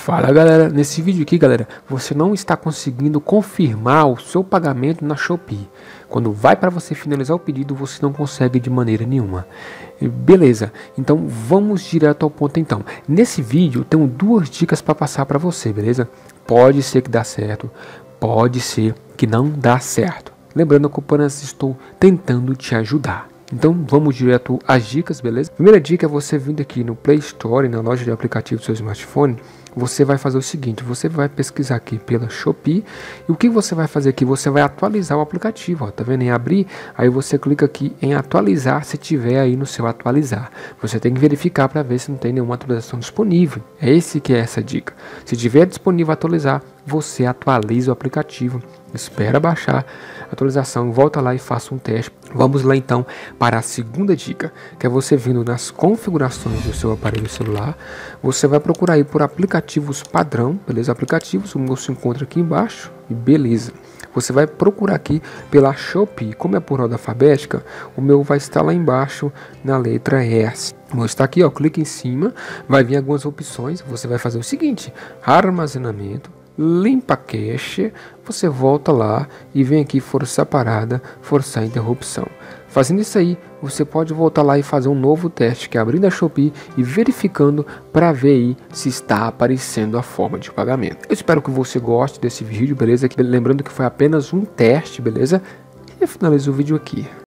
Fala galera, nesse vídeo aqui galera, você não está conseguindo confirmar o seu pagamento na Shopee. Quando vai para você finalizar o pedido, você não consegue de maneira nenhuma. Beleza, então vamos direto ao ponto então. Nesse vídeo eu tenho duas dicas para passar para você, beleza? Pode ser que dá certo, pode ser que não dá certo. Lembrando que eu apenas estou tentando te ajudar. Então vamos direto às dicas, beleza? Primeira dica é você vindo aqui no Play Store, na loja de aplicativos do seu smartphone. Você vai fazer o seguinte, você vai pesquisar aqui pela Shopee. E o que você vai fazer aqui? Você vai atualizar o aplicativo, ó, tá vendo? Em abrir, aí você clica aqui em atualizar, se tiver aí no seu atualizar. Você tem que verificar para ver se não tem nenhuma atualização disponível. É esse que é essa dica. Se tiver disponível atualizar, você atualiza o aplicativo, espera baixar a atualização, volta lá e faça um teste. Vamos lá então para a segunda dica, que é você vindo nas configurações do seu aparelho celular. Você vai procurar aí por aplicativos padrão, beleza? Aplicativos, o meu se encontra aqui embaixo, e beleza. Você vai procurar aqui pela Shopee, como é por ordem alfabética, o meu vai estar lá embaixo na letra S. O meu está aqui, ó, clica em cima, vai vir algumas opções, você vai fazer o seguinte: armazenamento, limpa cache, você volta lá e vem aqui forçar parada, forçar interrupção. Fazendo isso aí, você pode voltar lá e fazer um novo teste, que é abrindo a Shopee e verificando para ver aí se está aparecendo a forma de pagamento. Eu espero que você goste desse vídeo, beleza? Lembrando que foi apenas um teste, beleza? E eu finalizo o vídeo aqui.